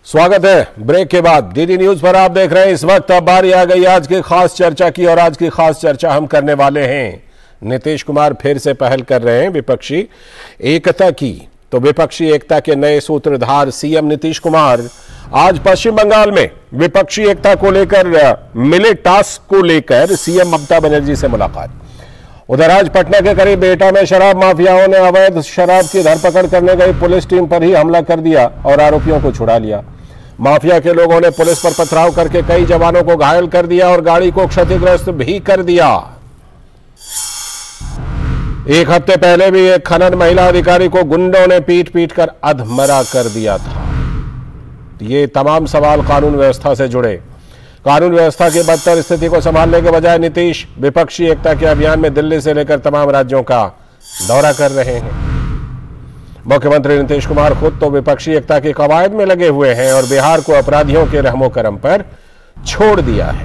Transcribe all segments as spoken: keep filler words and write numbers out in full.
स्वागत है ब्रेक के बाद डीडी न्यूज पर। आप देख रहे हैं इस वक्त अब बारी आ गई आज की खास चर्चा की, और आज की खास चर्चा हम करने वाले हैं नीतीश कुमार फिर से पहल कर रहे हैं विपक्षी एकता की। तो विपक्षी एकता के नए सूत्रधार सीएम नीतीश कुमार आज पश्चिम बंगाल में विपक्षी एकता को लेकर मिले टास्क को लेकर सीएम ममता बनर्जी से मुलाकात। उधर आज पटना के करीब एटा में शराब माफियाओं ने अवैध शराब की धरपकड़ करने गई पुलिस टीम पर ही हमला कर दिया और आरोपियों को छुड़ा लिया। माफिया के लोगों ने पुलिस पर पथराव करके कई जवानों को घायल कर दिया और गाड़ी को क्षतिग्रस्त भी कर दिया। एक हफ्ते पहले भी एक खनन महिला अधिकारी को गुंडों ने पीट पीट कर अधमरा कर दिया था। ये तमाम सवाल कानून व्यवस्था से जुड़े। कानून व्यवस्था की बदतर स्थिति को संभालने के बजाय नीतीश विपक्षी एकता के अभियान में दिल्ली से लेकर तमाम राज्यों का दौरा कर रहे हैं। मुख्यमंत्री नीतीश कुमार खुद तो विपक्षी एकता की कवायद में लगे हुए हैं और बिहार को अपराधियों के रहमो करम पर छोड़ दिया है।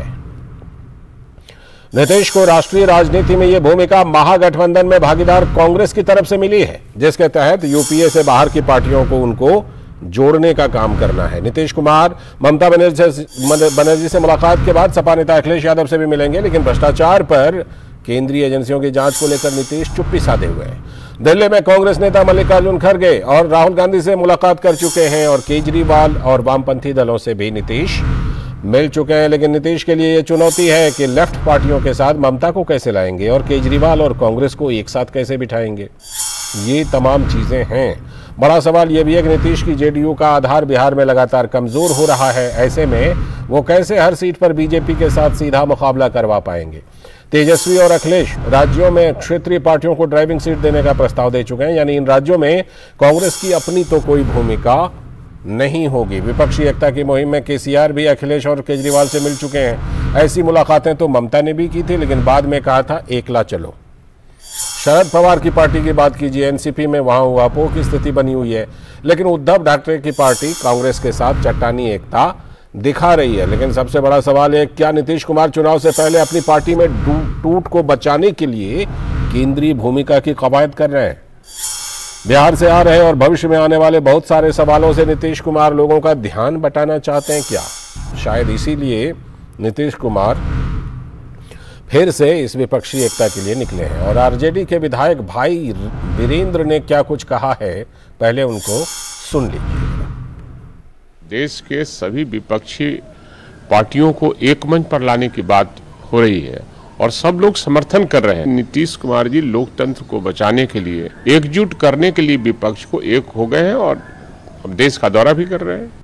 नीतीश को राष्ट्रीय राजनीति में यह भूमिका महागठबंधन में भागीदार कांग्रेस की तरफ से मिली है, जिसके तहत यूपीए से बाहर की पार्टियों को उनको जोड़ने का काम करना है। नीतीश कुमार ममता बनर्जी से मुलाकात के बाद सपा नेता अखिलेश यादव से भी मिलेंगे, लेकिन भ्रष्टाचार पर केंद्रीय एजेंसियों की जांच को लेकर नीतीश चुप्पी साधे हुए हैं। दिल्ली में कांग्रेस नेता मल्लिकार्जुन खड़गे और राहुल गांधी से मुलाकात कर चुके हैं और केजरीवाल और वामपंथी दलों से भी नीतीश मिल चुके हैं। लेकिन नीतीश के लिए यह चुनौती है कि लेफ्ट पार्टियों के साथ ममता को कैसे लाएंगे और केजरीवाल और कांग्रेस को एक साथ कैसे बिठाएंगे। ये तमाम चीजें हैं। बड़ा सवाल यह भी है कि नीतीश की जेडीयू का आधार बिहार में लगातार कमजोर हो रहा है। ऐसे में वो कैसे हर सीट पर बीजेपी के साथ सीधा मुकाबला करवा पाएंगे। तेजस्वी और अखिलेश राज्यों में क्षेत्रीय पार्टियों को ड्राइविंग सीट देने का प्रस्ताव दे चुके हैं, यानी इन राज्यों में कांग्रेस की अपनी तो कोई भूमिका नहीं होगी। विपक्षी एकता की मुहिम में केसीआर भी अखिलेश और केजरीवाल से मिल चुके हैं। ऐसी मुलाकातें तो ममता ने भी की थी, लेकिन बाद में कहा था एकला चलो। शरद पवार की पार्टी की बात कीजिए, एनसीपी में वहां उहापोह की स्थिति बनी हुई है, लेकिन उद्धव ठाकरे की पार्टी कांग्रेस के साथ चट्टानी एकता दिखा रही है। लेकिन सबसे बड़ा सवाल है, क्या नीतीश कुमार चुनाव से पहले अपनी पार्टी में टूट को बचाने के लिए केंद्रीय भूमिका की कवायद कर रहे हैं? बिहार से आ रहे और भविष्य में आने वाले बहुत सारे सवालों से नीतीश कुमार लोगों का ध्यान बटाना चाहते हैं क्या? शायद इसीलिए नीतीश कुमार फिर से इस विपक्षी एकता के लिए निकले हैं। और आरजेडी के विधायक भाई वीरेंद्र ने क्या कुछ कहा है, पहले उनको सुन लीजिए। देश के सभी विपक्षी पार्टियों को एक मंच पर लाने की बात हो रही है और सब लोग समर्थन कर रहे हैं। नीतीश कुमार जी लोकतंत्र को बचाने के लिए, एकजुट करने के लिए विपक्ष को एक हो गए हैं और अब देश का दौरा भी कर रहे हैं।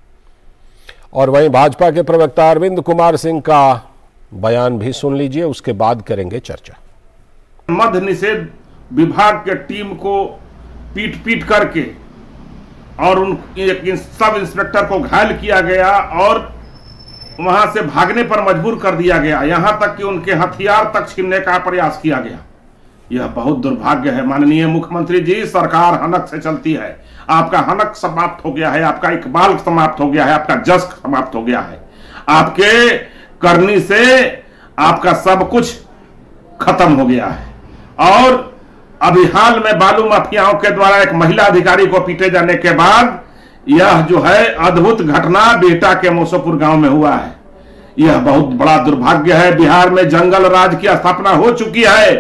और वहीं भाजपा के प्रवक्ता अरविंद कुमार सिंह का बयान भी सुन लीजिए, उसके बाद करेंगे चर्चा। मद्य निषेध विभाग के टीम को पीट पीट करके और उन सब इंस्पेक्टर को घायल किया गया और वहां से भागने पर मजबूर कर दिया गया, यहां तक कि उनके हथियार तक छीनने का प्रयास किया गया। यह बहुत दुर्भाग्य है। माननीय मुख्यमंत्री जी, सरकार हनक से चलती है। आपका हनक समाप्त हो गया है, आपका इकबाल समाप्त हो गया है, आपका जश समाप्त हो गया है। आपके करनी से आपका सब कुछ खत्म हो गया है। और अभी हाल में बालू माफियाओं के द्वारा एक महिला अधिकारी को पीटे जाने के बाद यह जो है अद्भुत घटना बेटा के मोसोपुर गांव में हुआ है। यह बहुत बड़ा दुर्भाग्य है। बिहार में जंगल राज की स्थापना हो चुकी है।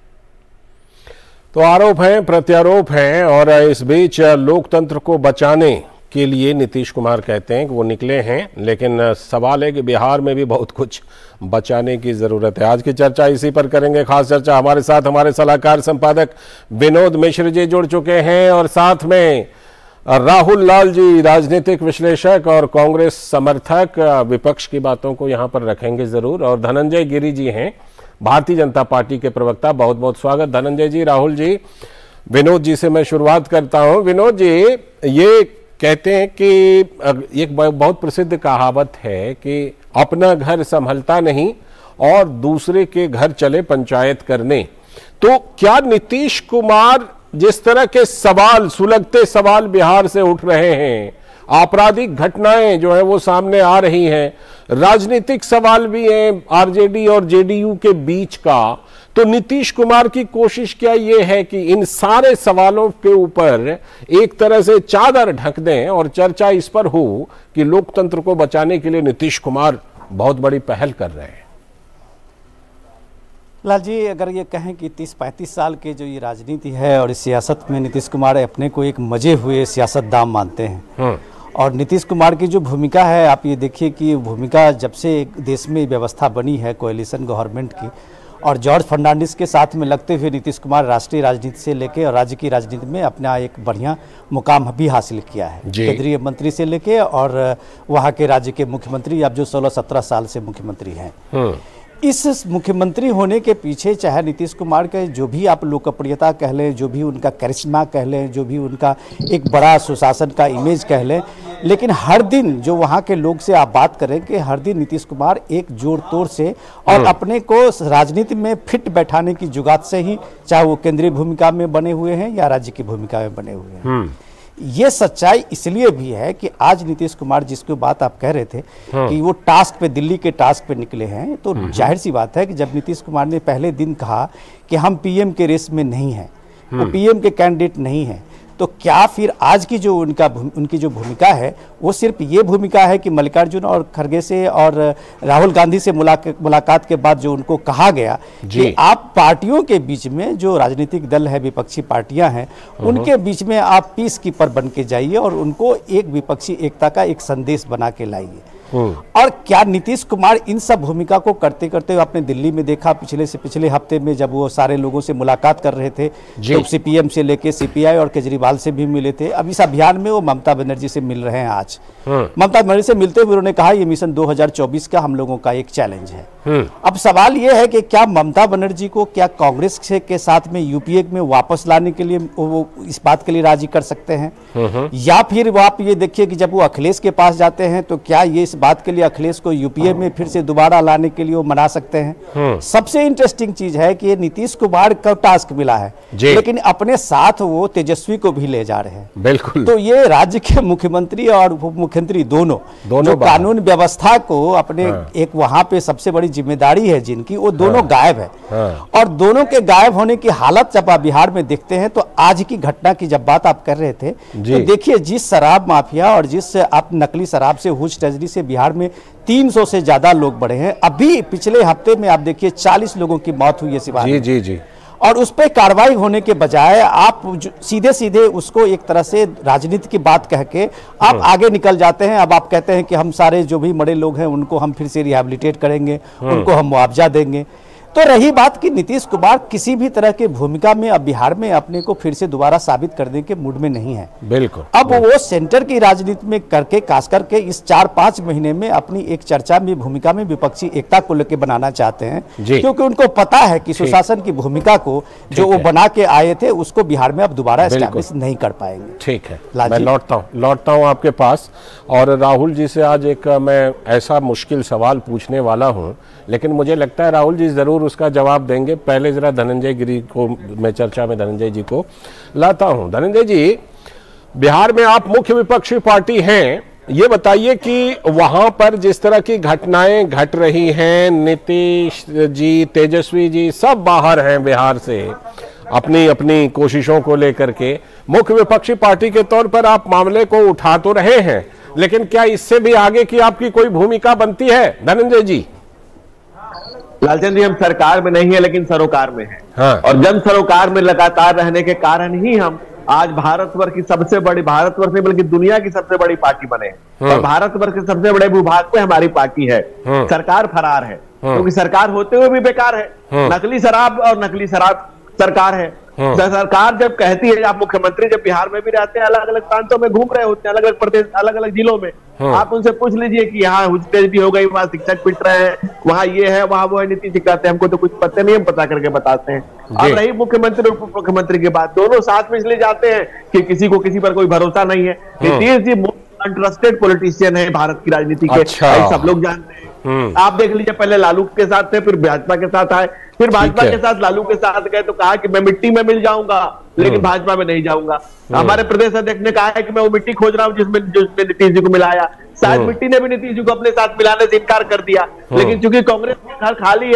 तो आरोप हैं, प्रत्यारोप हैं, और इस बीच लोकतंत्र को बचाने के लिए नीतीश कुमार कहते हैं कि वो निकले हैं, लेकिन सवाल है कि बिहार में भी बहुत कुछ बचाने की जरूरत है। आज की चर्चा इसी पर करेंगे। खास चर्चा हमारे साथ हमारे सलाहकार संपादक विनोद मिश्र जी जुड़ चुके हैं और साथ में राहुल लाल जी, राजनीतिक विश्लेषक और कांग्रेस समर्थक, विपक्ष की बातों को यहां पर रखेंगे जरूर। और धनंजय गिरी जी हैं, भारतीय जनता पार्टी के प्रवक्ता। बहुत बहुत स्वागत धनंजय जी, राहुल जी। विनोद जी से मैं शुरुआत करता हूं। विनोद जी, ये कहते हैं कि एक बहुत प्रसिद्ध कहावत है कि अपना घर संभलता नहीं और दूसरे के घर चले पंचायत करने। तो क्या नीतीश कुमार जिस तरह के सवाल, सुलगते सवाल बिहार से उठ रहे हैं, आपराधिक घटनाएं जो है वो सामने आ रही हैं, राजनीतिक सवाल भी हैं आरजेडी और जेडीयू के बीच का, तो नीतीश कुमार की कोशिश क्या ये है कि इन सारे सवालों के ऊपर एक तरह से चादर ढक दें और चर्चा इस पर हो कि लोकतंत्र को बचाने के लिए नीतीश कुमार बहुत बड़ी पहल कर रहे हैं? लाल जी, अगर ये कहें कि तीस पैंतीस साल के जो ये राजनीति है और इस सियासत में नीतीश कुमार अपने को एक मजे हुए सियासतदान मानते हैं, और नीतीश कुमार की जो भूमिका है, आप ये देखिए कि भूमिका जब से देश में व्यवस्था बनी है कोएलिशन गवर्नमेंट की, और जॉर्ज फर्नांडिस के साथ में लगते हुए नीतीश कुमार राष्ट्रीय राजनीति से लेके और राज्य की राजनीति में अपना एक बढ़िया मुकाम भी हासिल किया है। केंद्रीय मंत्री से लेके और वहाँ के राज्य के मुख्यमंत्री, अब जो सोलह सत्रह साल से मुख्यमंत्री हैं। इस मुख्यमंत्री होने के पीछे चाहे नीतीश कुमार के जो भी आप लोकप्रियता कह लें, जो भी उनका करिश्मा कह लें, जो भी उनका एक बड़ा सुशासन का इमेज कह लें, लेकिन हर दिन जो वहाँ के लोग से आप बात करें कि हर दिन नीतीश कुमार एक जोर तोड़ से और अपने को राजनीति में फिट बैठाने की जुगात से ही, चाहे वो केंद्रीय भूमिका में बने हुए हैं या राज्य की भूमिका में बने हुए हैं। ये सच्चाई इसलिए भी है कि आज नीतीश कुमार, जिसकी बात आप कह रहे थे कि वो टास्क पे, दिल्ली के टास्क पे निकले हैं, तो जाहिर सी बात है कि जब नीतीश कुमार ने पहले दिन कहा कि हम पीएम के रेस में नहीं हैं, वो पीएम के कैंडिडेट नहीं हैं, तो क्या फिर आज की जो उनका उनकी जो भूमिका है वो सिर्फ ये भूमिका है कि मल्लिकार्जुन और खड़गे से और राहुल गांधी से मुलाकात मुलाकात के बाद जो उनको कहा गया कि आप पार्टियों के बीच में, जो राजनीतिक दल है, विपक्षी पार्टियां हैं, उनके बीच में आप पीस कीपर बन के जाइए और उनको एक विपक्षी एकता का एक संदेश बना के लाइए। और क्या नीतीश कुमार इन सब भूमिका को करते करते आपने दिल्ली में देखा पिछले से पिछले हफ्ते में जब वो सारे लोगों से मुलाकात कर रहे थे, तो सीपीएम से लेके सीपीआई और केजरीवाल से भी मिले थे। अब इस अभियान में वो ममता बनर्जी से मिल रहे हैं। आज ममता बनर्जी से मिलते हुए उन्होंने कहा ये मिशन दो हज़ार चौबीस का हम लोगों का एक चैलेंज है। अब सवाल ये है कि क्या ममता बनर्जी को क्या कांग्रेस के साथ में यूपीए में वापस लाने के लिए वो इस बात के लिए राजी कर सकते हैं, या फिर वो आप ये देखिए कि जब वो अखिलेश के पास जाते हैं तो क्या ये इस बात के लिए अखिलेश को यूपीए में फिर से दोबारा लाने के लिए वो मना सकते हैं। सबसे इंटरेस्टिंग चीज है कि नीतीश कुमार का टास्क मिला है, लेकिन अपने साथ वो तेजस्वी को भी ले जा रहे हैं। बिल्कुल। तो ये राज्य के मुख्यमंत्री और उप मुख्यमंत्री दोनों दोनों कानून व्यवस्था को अपने एक वहां पे सबसे बड़ी जिम्मेदारी है जिनकी, वो दोनों गायब है। और दोनों के गायब होने की हालत जब आप बिहार में देखते हैं, तो आज की घटना की जब बात आप कर रहे थे, तो देखिए जिस शराब माफिया और जिस आप नकली शराब से, हुज ट्रेजरी से बिहार में तीन सौ से ज्यादा लोग बढ़े हैं। अभी पिछले हफ्ते में आप देखिए चालीस लोगों की मौत हुई है सिवान में। जी जी। और उस पर कार्रवाई होने के बजाय आप सीधे सीधे उसको एक तरह से राजनीति की बात कह के आप आगे निकल जाते हैं। अब आप कहते हैं कि हम सारे जो भी मरे लोग हैं उनको हम फिर से रिहैबिलिटेट करेंगे, उनको हम मुआवजा देंगे। तो रही बात कि नीतीश कुमार किसी भी तरह की भूमिका में अब बिहार में अपने को फिर से दोबारा साबित करने के मूड में नहीं है। बिल्कुल। अब वो सेंटर की राजनीति में करके, खास करके इस चार पांच महीने में अपनी एक चर्चा में, भूमिका में विपक्षी एकता को लेकर बनाना चाहते हैं, क्योंकि उनको पता है कि सुशासन की भूमिका को जो वो बना के आए थे उसको बिहार में अब दोबारा एस्टैब्लिश नहीं कर पाएंगे। ठीक है, मैं लौटता हूँ लौटता हूँ आपके पास। और राहुल जी से आज एक मैं ऐसा मुश्किल सवाल पूछने वाला हूँ, लेकिन मुझे लगता है राहुल जी जरूर उसका जवाब देंगे। पहले जरा धनंजय गिरी को मैं चर्चा में धनंजय जी को लाता हूं। धनंजय जी, बिहार में आप मुख्य विपक्षी पार्टी हैं, ये बताइए कि वहां पर जिस तरह की घटनाएं घट रही हैं, नीतीश जी, तेजस्वी जी सब बाहर हैं बिहार से अपनी अपनी कोशिशों को लेकर के। मुख्य विपक्षी पार्टी के तौर पर आप मामले को उठा तो रहे हैं, लेकिन क्या इससे भी आगे की आपकी कोई भूमिका बनती है धनंजय जी? लालचंद जी, हम सरकार में नहीं है लेकिन सरोकार में है। हाँ। और जन सरोकार में लगातार रहने के कारण ही हम आज भारतवर्ष की सबसे बड़ी, भारतवर्ष नहीं बल्कि दुनिया की सबसे बड़ी पार्टी बने हैं। और भारतवर्ष के सबसे बड़े भूभाग पे हमारी पार्टी है। सरकार फरार है, क्योंकि सरकार होते हुए भी बेकार है। नकली शराब और नकली शराब सरकार है। सरकार जब कहती है, आप मुख्यमंत्री जब बिहार में भी रहते हैं, अलग अलग प्रांतों में घूम रहे होते हैं, अलग अलग प्रदेश, अलग अलग जिलों में, आप उनसे पूछ लीजिए कि यहाँ हुज्जत भी हो गई, वहाँ शिक्षक पिट रहे हैं, वहाँ ये है, वहाँ वो है, नीतीश जी कहते हैं हमको तो कुछ पता नहीं, हम पता करके बताते हैं। अब रही मुख्यमंत्री और उप मुख्यमंत्री की बात, दोनों साथ में इसलिए जाते हैं कि किसी को किसी पर कोई भरोसा नहीं है। Nitish ji most untrusted politician है भारत की राजनीति के, सब लोग जानते हैं। आप देख लीजिए, पहले लालू के साथ थे, फिर भाजपा के साथ आए, फिर भाजपा के साथ लालू के साथ गए तो कहा कि मैं मिट्टी में मिल जाऊंगा लेकिन भाजपा में नहीं जाऊंगा। हमारे प्रदेश अध्यक्ष ने कहा है कि मैं वो मिट्टी खोज रहा हूं जिसमें जिसमें नीतीश जी को मिलाया। शायद मिट्टी ने भी नीतीश जी को अपने साथ मिलाने से इनकार कर दिया, लेकिन चूंकि कांग्रेस का घर खाली है,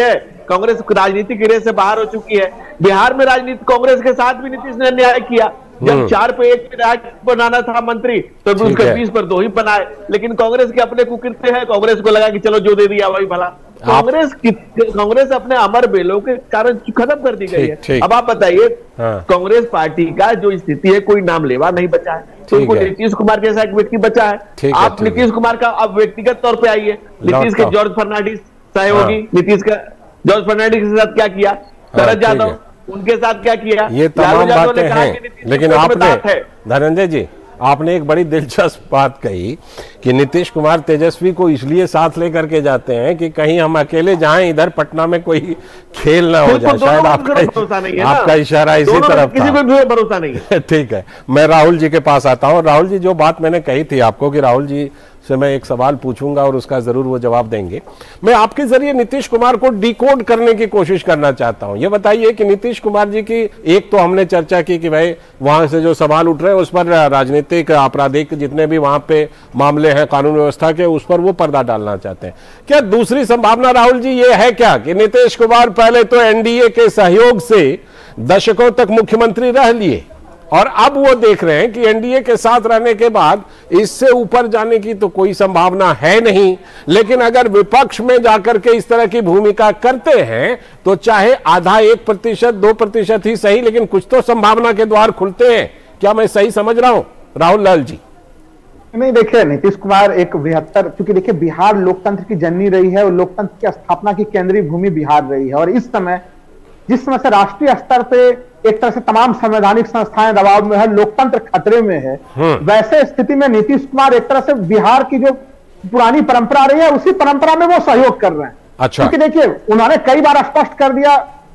कांग्रेस राजनीति की रेस से बाहर हो चुकी है। बिहार में राजनीति कांग्रेस के साथ भी नीतीश ने अन्याय किया। जब चार पे एक राज बनाना था मंत्री तो उसके बीस पर दो ही बनाए, लेकिन कांग्रेस के अपने कुकृत्य है, कांग्रेस को लगा कि चलो जो दे दिया वही भला। कांग्रेस कांग्रेस अपने अमर बेलों के कारण खत्म कर दी गई है। अब आप बताइए, कांग्रेस पार्टी का जो स्थिति है, कोई नाम लेवा नहीं बचा है, तो नीतीश कुमार जैसा एक व्यक्ति बचा है। आप नीतीश कुमार का अब व्यक्तिगत तौर पे आइए, नीतीश के जॉर्ज फर्नांडिस सहयोगी, नीतीश का जॉर्ज फर्नांडिस के साथ क्या किया, शरद यादव उनके साथ क्या किया, ये तमाम बातें हैं। लेकिन आपने धनंजय जी आपने एक बड़ी दिलचस्प बात कही कि नीतीश कुमार तेजस्वी को इसलिए साथ लेकर के जाते हैं कि कहीं हम अकेले जाएं, इधर पटना में कोई खेल ना हो जाए। शायद आपका आपका इशारा इसी तरफ किसी को भी भरोसा नहीं है। ठीक है, मैं राहुल जी के पास आता हूं। राहुल जी, जो बात मैंने कही थी आपको कि राहुल जी से मैं एक सवाल पूछूंगा और उसका जरूर वो जवाब देंगे, मैं आपके जरिए नीतीश कुमार को डिकोड करने की कोशिश करना चाहता हूं। ये बताइए कि नीतीश कुमार जी की एक तो हमने चर्चा की कि भाई वहां से जो सवाल उठ रहे हैं उस पर राजनीतिक आपराधिक जितने भी वहां पे मामले हैं कानून व्यवस्था के, उस पर वो पर्दा डालना चाहते हैं। क्या दूसरी संभावना राहुल जी ये है क्या कि नीतीश कुमार पहले तो एनडीए के सहयोग से दशकों तक मुख्यमंत्री रह लिए और अब वो देख रहे हैं कि एनडीए के साथ रहने के बाद इससे ऊपर जाने की तो कोई संभावना है नहीं, लेकिन अगर विपक्ष में जाकर के इस तरह की भूमिका करते हैं तो चाहे आधा एक प्रतिशत दो प्रतिशत ही सही, लेकिन कुछ तो संभावना के द्वार खुलते हैं। क्या मैं सही समझ रहा हूं राहुल लाल जी? नहीं, देखिए नीतीश कुमार एक बेहतर, क्योंकि देखिए बिहार लोकतंत्र की जननी रही है और लोकतंत्र की स्थापना की केंद्रीय भूमि बिहार रही है, और इस समय जिस समय से राष्ट्रीय स्तर पे एक तरह से तमाम संवैधानिक संस्थाएं दबाव में है, लोकतंत्र खतरे में है, वैसे स्थिति में नीतीश कुमार एक तरह से बिहार की जो पुरानी परंपरा रही है उसी परंपरा में वो सहयोग कर रहे हैं। अच्छा। क्योंकि देखिए उन्होंने कई बार स्पष्ट कर दिया,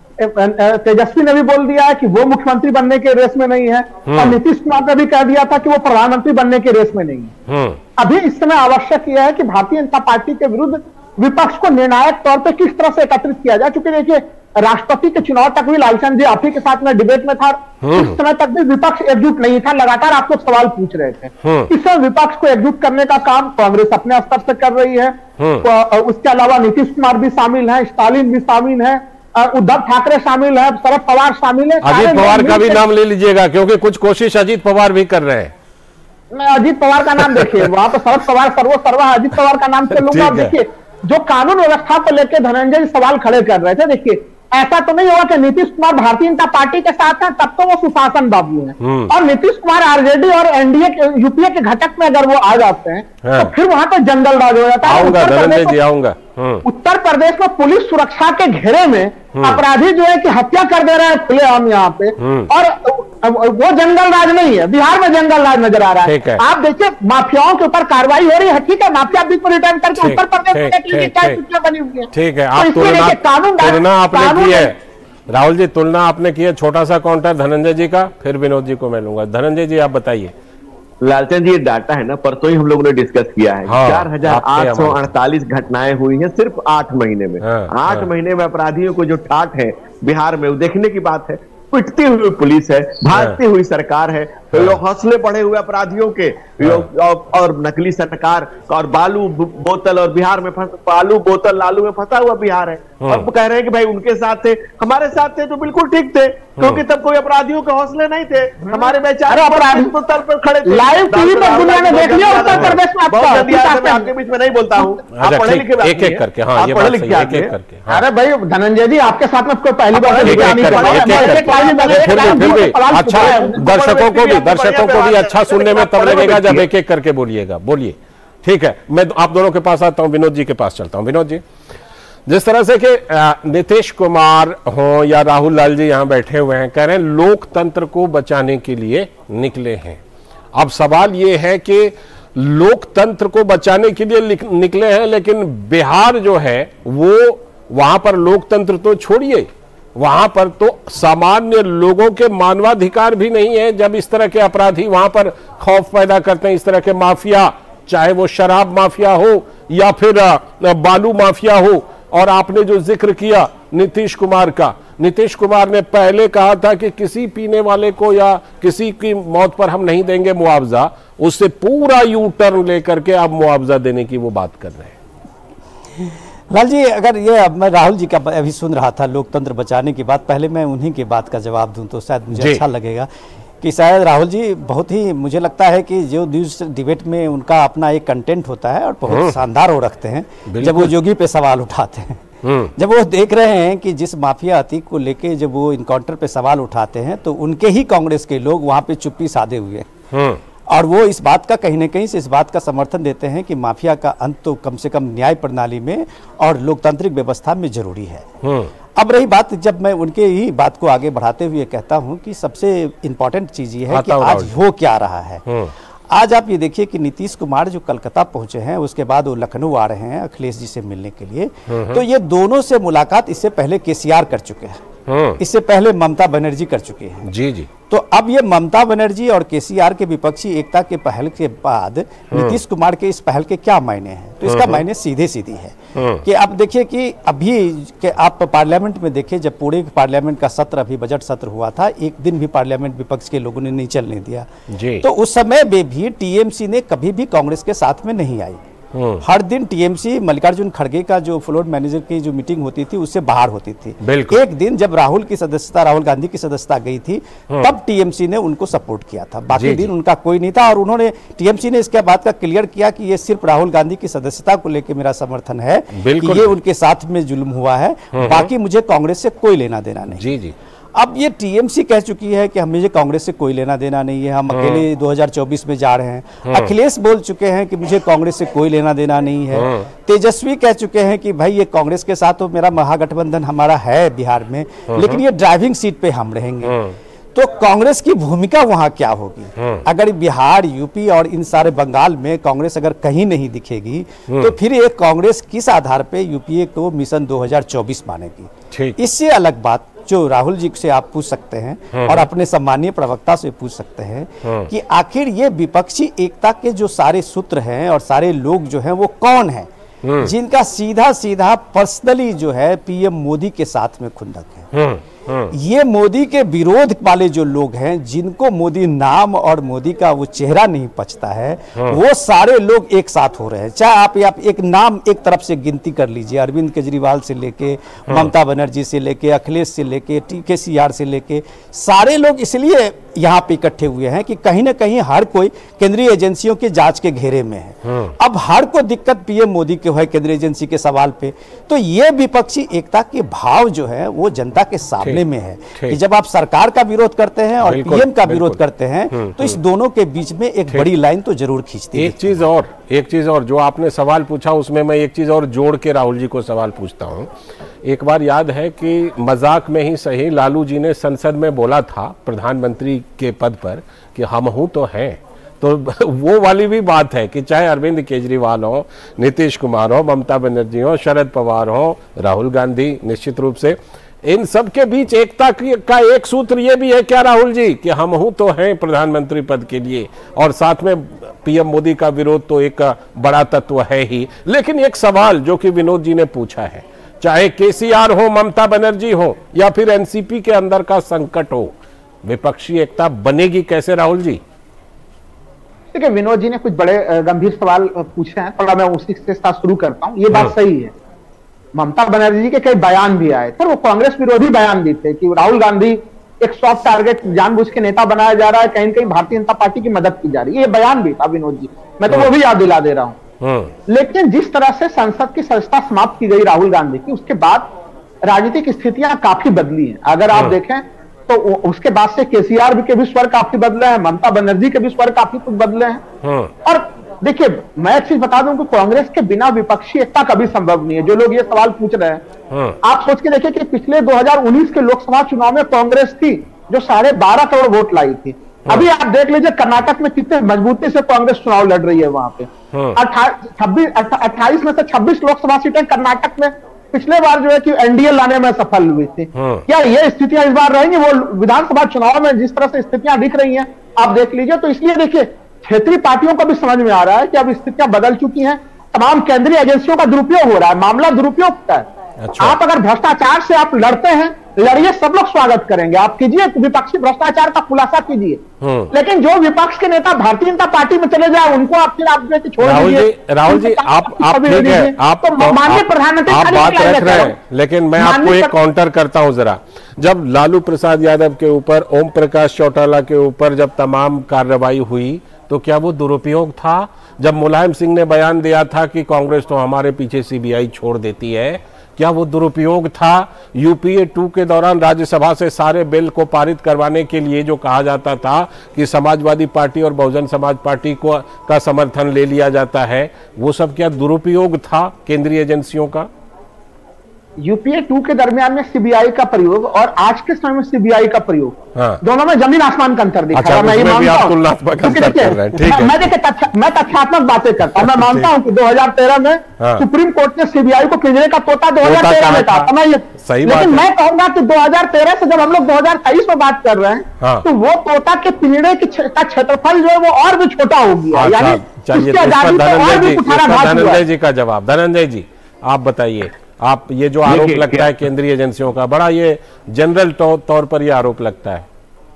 तेजस्वी ने भी बोल दिया है कि वो मुख्यमंत्री बनने के रेस में नहीं है, और नीतीश कुमार ने भी कह दिया था कि वो प्रधानमंत्री बनने के रेस में नहीं है। अभी इस समय आवश्यक यह है कि भारतीय जनता पार्टी के विरुद्ध विपक्ष को निर्णायक तौर पर किस तरह से एकत्रित किया जाए। क्योंकि देखिए राष्ट्रपति के चुनाव तक भी लालचंद जी आप ही के साथ में डिबेट में था, उस समय तक भी विपक्ष एकजुट नहीं था, लगातार आप लोग सवाल पूछ रहे थे। इस समय विपक्ष को एकजुट करने का काम कांग्रेस अपने स्तर से कर रही है, तो उसके अलावा नीतीश कुमार भी शामिल है, स्टालिन भी शामिल है, उद्धव ठाकरे शामिल है, शरद पवार शामिल है। अजीत पवार का भी नाम ले लीजिएगा क्योंकि कुछ कोशिश अजीत पवार भी कर रहे हैं। मैं अजीत पवार का नाम देखिए, वहां पर शरद पवार सर्वो सर्वा, अजीत पवार का नाम से लूंगा। देखिए जो कानून व्यवस्था को लेकर धनंजय सवाल खड़े कर रहे थे, देखिए ऐसा तो नहीं होगा कि नीतीश कुमार भारतीय जनता पार्टी के साथ हैं तब तो वो सुशासन बाबू हैं, और नीतीश कुमार आरजेडी और एनडीए यूपीए के घटक में अगर वो आ जाते हैं तो फिर वहां पर जंगल राज हो जाता है। आऊंगा धनंजय जी, आऊंगा। उत्तर प्रदेश में पुलिस सुरक्षा के घेरे में अपराधी जो है कि हत्या कर दे रहे हैं खुलेआम यहाँ पे, और वो जंगल राज नहीं है, बिहार में जंगल राज नजर आ रहा है। है। आप देखिए माफियाओं के ऊपर कार्रवाई हो रही है, ठीक है, माफिया बीच में रिटर्न करके उत्तर प्रदेश में क्या सूचना बनी हुई है। ठीक है, आप तुलना आपने की है राहुल जी, तुलना आपने की है। छोटा सा काउंटर धनंजय जी का, फिर विनोद जी को मैं लूंगा। धनंजय जी आप बताइए। लालचंद जी ये डाटा है ना, परसों ही हम लोगों ने डिस्कस किया है। हाँ, चार हजार आठ सौ अड़तालीस घटनाएं हुई हैं सिर्फ आठ महीने में। हाँ, आठ हाँ, महीने में अपराधियों को जो ठाठ है बिहार में वो देखने की बात है। पिटती हुई पुलिस है, भागती हुई सरकार है, लोग हौसले बढ़े हुए अपराधियों के, और नकली सरकार और बालू बोतल, और बिहार में बालू बोतल लालू में फंसा हुआ बिहार है। अब कह रहे हैं कि भाई उनके साथ थे, हमारे साथ थे तो बिल्कुल ठीक थे, क्योंकि तब कोई अपराधियों के हौसले नहीं थे। हमारे बेचारे अपराधी तल पर खड़े थे। लाइव टीवी पर दुनिया ने देख लिया उत्तर प्रदेश में। मैं आपके बीच में नहीं बोलता हूँ, आप पढ़े लिखे, एक एक करके। हाँ, ये बात सही है, एक एक करके। अरे भाई धनंजय जी आपके साथ में कोई पहली बार अच्छा, दर्शकों को भी दर्शकों को भी अच्छा सुनने में तब लगेगा जब एक एक करके बोलिएगा। बोलिए, ठीक है। मैं आप दोनों के पास आता हूं, विनोद जी के पास चलता हूं। विनोद जी, जिस तरह से कि नीतीश कुमार हो या राहुल लाल जी यहां बैठे हुए हैं, कह रहे हैं लोकतंत्र को बचाने के लिए निकले हैं। अब सवाल यह है कि लोकतंत्र को बचाने के लिए निकले हैं, लेकिन बिहार जो है वो वहां पर लोकतंत्र तो छोड़िए, वहां पर तो सामान्य लोगों के मानवाधिकार भी नहीं है। जब इस तरह के अपराधी वहां पर खौफ पैदा करते हैं, इस तरह के माफिया, चाहे वो शराब माफिया हो या फिर बालू माफिया हो। और आपने जो जिक्र किया नीतीश कुमार का, नीतीश कुमार ने पहले कहा था कि किसी पीने वाले को या किसी की मौत पर हम नहीं देंगे मुआवजा, उससे पूरा यू टर्न लेकर के अब मुआवजा देने की वो बात कर रहे हैं। लाल जी, अगर ये अब मैं राहुल जी का अभी सुन रहा था लोकतंत्र बचाने की बात, पहले मैं उन्हीं की बात का जवाब दूं तो शायद मुझे अच्छा लगेगा कि शायद राहुल जी बहुत ही, मुझे लगता है कि जो न्यूज डिबेट में उनका अपना एक कंटेंट होता है और बहुत शानदार वो रखते हैं जब वो योगी पे सवाल उठाते हैं, जब वो देख रहे हैं कि जिस माफिया अतीक को लेके जब वो इनकाउंटर पे सवाल उठाते हैं तो उनके ही कांग्रेस के लोग वहां पे चुप्पी साधे हुए हैं और वो इस बात का कहीं ना कहीं से इस बात का समर्थन देते हैं कि माफिया का अंत तो कम से कम न्याय प्रणाली में और लोकतांत्रिक व्यवस्था में जरूरी है। अब रही बात, जब मैं उनके ही बात को आगे बढ़ाते हुए कहता हूं कि सबसे इंपॉर्टेंट चीज ये है कि आज हो क्या रहा है। आज आप ये देखिए कि नीतीश कुमार जो कलकत्ता पहुंचे हैं, उसके बाद वो लखनऊ आ रहे हैं अखिलेश जी से मिलने के लिए, तो ये दोनों से मुलाकात इससे पहले केसीआर कर चुके हैं, इससे पहले ममता बनर्जी कर चुकी हैं। जी जी। तो अब ये ममता बनर्जी और केसीआर के विपक्षी एकता के पहल के बाद नीतीश कुमार के इस पहल के क्या मायने हैं? तो इसका मायने सीधे सीधी है कि आप देखिए कि अभी के आप पार्लियामेंट में देखिए, जब पूरे पार्लियामेंट का सत्र, अभी बजट सत्र हुआ था, एक दिन भी पार्लियामेंट विपक्ष के लोगों ने नहीं चलने दिया जी। तो उस समय में भी टीएमसी ने कभी भी कांग्रेस के साथ में नहीं आई। हर दिन टीएमसी मल्लिकार्जुन खड़गे का जो फ्लोर मैनेजर की जो मीटिंग होती थी उससे बाहर होती थी। एक दिन जब राहुल की सदस्यता, राहुल गांधी की सदस्यता गई थी, तब टीएमसी ने उनको सपोर्ट किया था, बाकी दिन उनका कोई नहीं था। और उन्होंने, टीएमसी ने इसके बात का क्लियर किया कि ये सिर्फ राहुल गांधी की सदस्यता को लेकर मेरा समर्थन है कि ये उनके साथ में जुल्म हुआ है, बाकी मुझे कांग्रेस से कोई लेना देना नहीं। जी जी। अब ये टीएमसी कह चुकी है कि मुझे कांग्रेस से कोई लेना देना नहीं है, हम अकेले दो हज़ार चौबीस में जा रहे हैं। अखिलेश बोल चुके हैं कि मुझे कांग्रेस से कोई लेना देना नहीं है। तेजस्वी कह चुके हैं कि भाई ये कांग्रेस के साथ तो मेरा महागठबंधन हमारा है बिहार में, लेकिन ये ड्राइविंग सीट पे हम रहेंगे। तो कांग्रेस की भूमिका वहां क्या होगी? अगर बिहार, यूपी और इन सारे बंगाल में कांग्रेस अगर कहीं नहीं दिखेगी तो फिर ये कांग्रेस किस आधार पे यूपीए को मिशन दो हज़ार चौबीस मानेगी? इससे अलग बात जो राहुल जी से आप पूछ सकते हैं और अपने सम्मानीय प्रवक्ता से पूछ सकते हैं कि आखिर ये विपक्षी एकता के जो सारे सूत्र हैं और सारे लोग जो हैं वो कौन है जिनका सीधा सीधा पर्सनली जो है पीएम मोदी के साथ में खुंदक है? ये मोदी के विरोध वाले जो लोग हैं, जिनको मोदी नाम और मोदी का वो चेहरा नहीं पचता है, वो सारे लोग एक साथ हो रहे हैं। चाहे आप, आप एक नाम एक तरफ से गिनती कर लीजिए, अरविंद केजरीवाल से लेके ममता बनर्जी से लेके अखिलेश से लेके केसीआर से लेके सारे लोग इसलिए यहाँ पे इकट्ठे हुए हैं कि कहीं ना कहीं हर कोई केंद्रीय एजेंसियों के जांच के घेरे में है। अब हर को दिक्कत पीएम मोदी के है केंद्रीय एजेंसी के सवाल पे। तो ये विपक्षी एकता के भाव जो है वो जनता के सामने में है कि जब आप सरकार का विरोध करते हैं और पीएम का विरोध करते हैं तो इस दोनों के बीच में एक बड़ी लाइन तो जरूर खींचती है। एक चीज और एक चीज और जो आपने सवाल पूछा उसमें मैं एक चीज और जोड़ के राहुल जी को सवाल पूछता हूं। एक बार याद है कि मजाक में ही सही लालू जी ने संसद में बोला था प्रधानमंत्री के पद पर कि हम हूं तो हैं। तो वो वाली भी बात है कि चाहे अरविंद केजरीवाल हो, नीतीश कुमार हो, ममता बनर्जी हो, शरद पवार हो, राहुल गांधी, निश्चित रूप से इन सब के बीच एकता का एक सूत्र ये भी है क्या राहुल जी कि हम हूं तो हैं प्रधानमंत्री पद के लिए, और साथ में पीएम मोदी का विरोध तो एक बड़ा तत्व है ही। लेकिन एक सवाल जो कि विनोद जी ने पूछा है, चाहे केसीआर हो, ममता बनर्जी हो या फिर एनसीपी के अंदर का संकट हो, विपक्षी एकता बनेगी कैसे राहुल जी? देखिए, विनोद जी ने कुछ बड़े गंभीर सवाल पूछे हैं, थोड़ा मैं उसी के साथ शुरू करता हूं। ये बात सही है, ममता बनर्जी के कई बयान भी आए थे, वो कांग्रेस विरोधी बयान भी थे कि राहुल गांधी एक सॉफ्ट टारगेट जानबूझ के नेता बनाया जा रहा है, कहीं कहीं भारतीय जनता पार्टी की मदद की जा रही है, ये बयान भी था विनोद जी, मैं तो वो भी याद दिला दे रहा हूं। लेकिन जिस तरह से संसद की सदस्यता समाप्त की गई राहुल गांधी की, उसके बाद राजनीतिक स्थितियां काफी बदली हैं। अगर आप देखें तो उसके बाद से केसीआर के भी स्वर काफी बदले हैं, ममता बनर्जी के भी स्वर काफी कुछ बदले हैं। और देखिए, मैं एक चीज बता दूं कि कांग्रेस के बिना विपक्षी एकता कभी संभव नहीं है। जो लोग ये सवाल पूछ रहे हैं, आप सोच के देखिए कि पिछले दो हज़ार उन्नीस के लोकसभा चुनाव में कांग्रेस थी जो साढ़े बारह करोड़ वोट लाई थी। अभी आप देख लीजिए कर्नाटक में कितने मजबूती से कांग्रेस चुनाव लड़ रही है वहां पे। छब्बीस अट्ठाईस में से छब्बीस लोकसभा सीटें कर्नाटक में पिछले बार जो है कि एनडीए लाने में सफल हुई थी। क्या ये स्थितियां इस बार रहेंगी? वो विधानसभा चुनाव में जिस तरह से स्थितियां दिख रही हैं आप देख लीजिए। तो इसलिए देखिए, क्षेत्रीय पार्टियों को भी समझ में आ रहा है कि अब स्थितियां बदल चुकी हैं, तमाम केंद्रीय एजेंसियों का दुरुपयोग हो रहा है, मामला दुरुपयोग का है। अच्छा। आप अगर भ्रष्टाचार से आप लड़ते हैं लड़िए, सब लोग स्वागत करेंगे। आप कीजिए विपक्षी भ्रष्टाचार का खुलासा कीजिए, लेकिन जो विपक्ष के नेता भारतीय जनता पार्टी में चले जाए उनको आप फिर आप छोड़ दीजिए। राहुल जी, आप आप ठीक है, आप माननीय प्रधानमंत्री आप बात रख रहे हैं, लेकिन मैं आपको एक काउंटर करता हूं जरा। जब लालू प्रसाद यादव के ऊपर, ओम प्रकाश चौटाला के ऊपर जब तमाम कार्रवाई हुई तो क्या वो दुरुपयोग था? जब मुलायम सिंह ने बयान दिया था कि कांग्रेस तो हमारे पीछे सीबीआई छोड़ देती है, क्या वो दुरुपयोग था? यूपीए टू के दौरान राज्यसभा से सारे बिल को पारित करवाने के लिए जो कहा जाता था कि समाजवादी पार्टी और बहुजन समाज पार्टी को का समर्थन ले लिया जाता है, वो सब क्या दुरुपयोग था केंद्रीय एजेंसियों का? यूपीए टू के दरमियान में सीबीआई का प्रयोग और आज के समय में सीबीआई का प्रयोग, हाँ। दोनों में जमीन आसमान का अंतर दिखा अच्छा, है। मैं ये मानता हूं, मैं देखिए तथ्यात्मक बातें करता हूं। मैं मानता हूं कि दो हज़ार तेरह में हाँ। सुप्रीम कोर्ट ने सीबीआई को पिंजरे का तोता दो हज़ार तेरह में कहा था। सही लेकिन मैं कहूंगा कि दो हज़ार तेरह से जब हम लोग दो हज़ार तेईस में बात कर रहे हैं, हाँ। तो वो तोता के पिंजरे का क्षेत्रफल जो है वो और भी छोटा हो गया। यानी धनंजय जी का जवाब। धनंजय जी, आप बताइए, आप ये जो आरोप लगता है केंद्रीय एजेंसियों का, बड़ा ये जनरल तौर पर ये आरोप लगता है।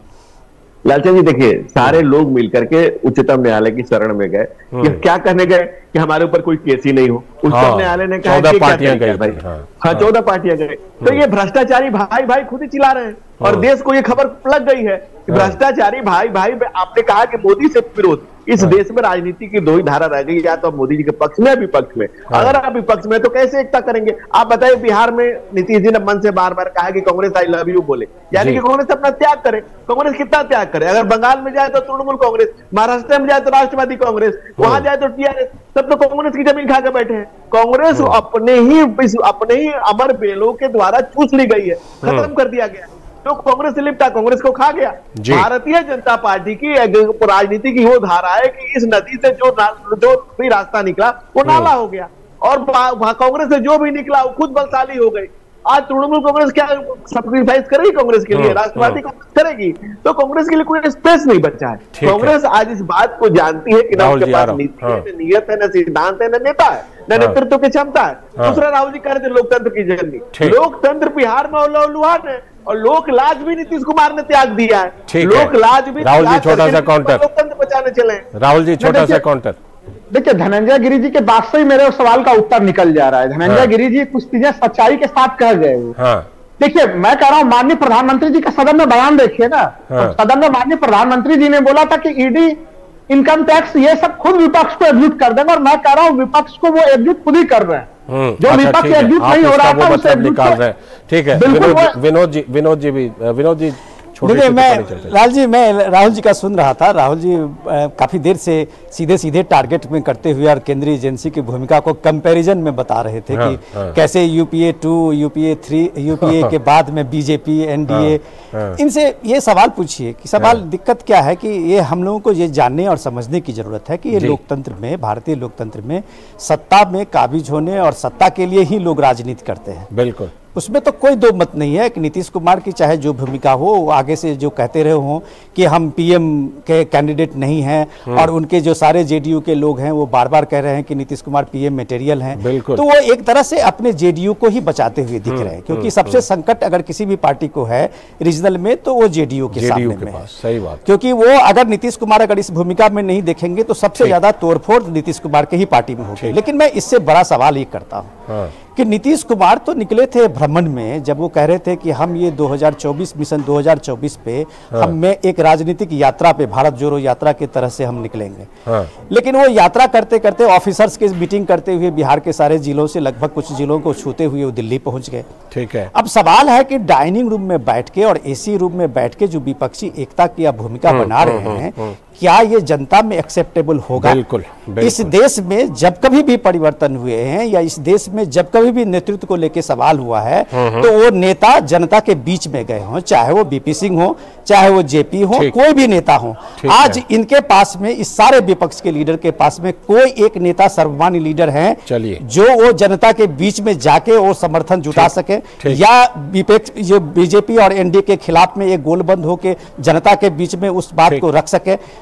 लालचंद जी देखिए, सारे लोग मिलकर के उच्चतम न्यायालय की शरण में गए कि क्या कहने गए कि हमारे ऊपर कोई केस ही नहीं हो। उच्चतम न्यायालय ने कहा चौदह पार्टियां गई भाई, हाँ चौदह पार्टियां गए। तो ये भ्रष्टाचारी भाई भाई खुद ही चिल्ला रहे हैं और देश को ये खबर लग गई है कि भ्रष्टाचारी भाई भाई। आपने कहा कि मोदी से विरोध, इस देश में राजनीति की दो ही धारा रह गई, या तो मोदी जी के पक्ष में विपक्ष में। अगर आप विपक्ष में तो कैसे एकता करेंगे? आप बताइए, बिहार में नीतीश जी ने मन से बार बार कहा कि कांग्रेस आई लव यू बोले, यानी कि कांग्रेस अपना त्याग करे। कांग्रेस कितना त्याग करे? अगर बंगाल में जाए तो तृणमूल कांग्रेस, महाराष्ट्र में जाए तो राष्ट्रवादी कांग्रेस, वहां जाए तो टीआरएस, सब तो कांग्रेस की जमीन खा के बैठे हैं। कांग्रेस अपने ही अपने ही अमर बेलों के द्वारा चूस ली गई है, खत्म कर दिया गया। तो कांग्रेस से लिपटा, कांग्रेस को खा गया। भारतीय जनता पार्टी की राजनीति की वो धारा है कि इस नदी से जो जो भी रास्ता निकला वो नाला हो गया, और कांग्रेस से जो भी निकला वो खुद बलशाली हो गई। आज तृणमूल कांग्रेस क्या सैक्रिफाइस करेगी कांग्रेस के लिए? राष्ट्रवादी कांग्रेस करेगी, तो कांग्रेस के लिए कोई स्पेस नहीं बचा है। कांग्रेस आज इस बात को जानती है कि न उनके पास नीति है, न नियत है, न सिद्धांत है, न नेता है, न नेतृत्व की क्षमता है। दूसरा, राहुल जी कह रहे थे लोकतंत्र की जंगी। लोकतंत्र बिहार में लुहान है, और लोक लाज भी नीतीश कुमार ने त्याग दिया है। लोक लाज भी राहुल जी छोटा सा काउंटर, लोकतंत्र बचाने चले। राहुल जी छोटा सा काउंटर। देखिए, धनंजय गिरी जी के बात से ही मेरे सवाल का उत्तर निकल जा रहा है। धनंजय गिरी जी कुछ चीजें सच्चाई के साथ कह गए। देखिए, मैं कह रहा हूं, माननीय प्रधानमंत्री जी का सदन में बयान देखिए ना। तो सदन में माननीय प्रधानमंत्री जी ने बोला था कि ईडी, इनकम टैक्स, ये सब खुद विपक्ष को एकजुट कर देंगे, और मैं कह रहा हूं विपक्ष को वो एकजुट खुद ही कर रहे हैं। जो विपक्ष एकजुट नहीं हो रहा था उसे निकाल रहे हैं। ठीक है, विनोद जी, विनोद जी भी, विनोद जी देखिए, मैं राहुल जी मैं राहुल जी का सुन रहा था। राहुल जी काफ़ी देर से सीधे सीधे टारगेट में करते हुए और केंद्रीय एजेंसी की भूमिका को कंपैरिजन में बता रहे थे हाँ, कि हाँ, कैसे यूपीए टू, यूपीए थ्री, यूपीए हाँ, के बाद में बीजेपी, एनडीए। हाँ, इनसे ये सवाल पूछिए कि सवाल हाँ, दिक्कत क्या है कि ये हम लोगों को ये जानने और समझने की जरूरत है कि ये लोकतंत्र में, भारतीय लोकतंत्र में सत्ता में काबिज होने और सत्ता के लिए ही लोग राजनीति करते हैं। बिल्कुल, उसमें तो कोई दो मत नहीं है कि नीतीश कुमार की चाहे जो भूमिका हो, वो आगे से जो कहते रहे हों कि हम पीएम के कैंडिडेट नहीं हैं, और उनके जो सारे जेडीयू के लोग हैं वो बार बार कह रहे हैं कि नीतीश कुमार पीएम मटेरियल हैं, तो वो एक तरह से अपने जेडीयू को ही बचाते हुए दिख रहे हैं। क्योंकि सबसे संकट अगर किसी भी पार्टी को है रीजनल में तो वो जेडीयू के सामने में है। सही बात। क्योंकि वो अगर नीतीश कुमार अगर इस भूमिका में नहीं देखेंगे तो सबसे ज्यादा तोड़फोड़ नीतीश कुमार के ही पार्टी में होगी। लेकिन मैं इससे बड़ा सवाल ये करता हूँ कि नीतीश कुमार तो निकले थे भ्रमण में, जब वो कह रहे थे कि हम ये दो हज़ार चौबीस मिशन दो हज़ार चौबीस पे हाँ। हम में एक राजनीतिक यात्रा पे, भारत जोड़ो यात्रा की तरह से हम निकलेंगे। हाँ। लेकिन वो यात्रा करते करते ऑफिसर्स की मीटिंग करते हुए बिहार के सारे जिलों से लगभग कुछ जिलों को छूते हुए वो दिल्ली पहुंच गए। ठीक है, अब सवाल है कि डाइनिंग रूम में बैठ के और एसी रूम में बैठ के जो विपक्षी एकता की भूमिका बना रहे हैं, क्या ये जनता में एक्सेप्टेबल होगा? बिल्कुल, बिल्कुल। इस देश में जब कभी भी परिवर्तन हुए हैं या इस देश में जब कभी भी नेतृत्व को लेकर सवाल हुआ है तो वो नेता जनता के बीच में गए हों, चाहे वो बीपी सिंह हो, चाहे वो जेपी हो, कोई भी नेता हो। आज इनके पास में, इस सारे विपक्ष के लीडर के पास में कोई एक नेता सर्वमान्य लीडर है जो वो जनता के बीच में जाके वो समर्थन जुटा सके, या विपक्ष जो बीजेपी और एनडीए के खिलाफ में एक गोलबंद होकर जनता के बीच में उस बात को रख सके।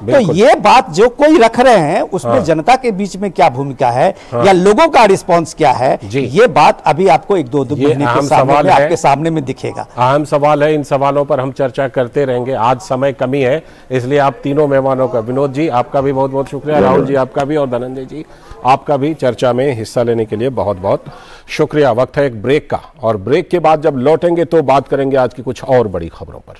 तो ये बात जो कोई रख रहे हैं उसमें हाँ। जनता के बीच में क्या भूमिका है हाँ। या लोगों का रिस्पांस क्या है, ये बात अभी आपको एक दो दो महीने के सामने में आपके सामने में दिखेगा। अहम सवाल है, इन सवालों पर हम चर्चा करते रहेंगे। आज समय कमी है, इसलिए आप तीनों मेहमानों का, विनोद जी आपका भी बहुत बहुत शुक्रिया, राहुल जी आपका भी, और धनंजय जी आपका भी चर्चा में हिस्सा लेने के लिए बहुत बहुत शुक्रिया। वक्त है एक ब्रेक का, और ब्रेक के बाद जब लौटेंगे तो बात करेंगे आज की कुछ और बड़ी खबरों पर।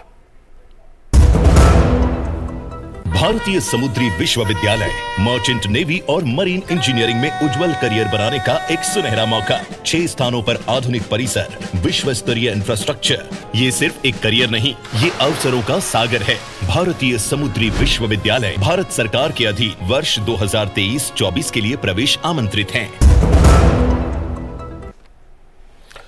भारतीय समुद्री विश्वविद्यालय मर्चेंट नेवी और मरीन इंजीनियरिंग में उज्जवल करियर बनाने का एक सुनहरा मौका। छह स्थानों पर आधुनिक परिसर, विश्व स्तरीय इंफ्रास्ट्रक्चर। ये सिर्फ एक करियर नहीं, ये अवसरों का सागर है। भारतीय समुद्री विश्वविद्यालय भारत सरकार के अधीन वर्ष दो हज़ार तेईस चौबीस के लिए प्रवेश आमंत्रित हैं।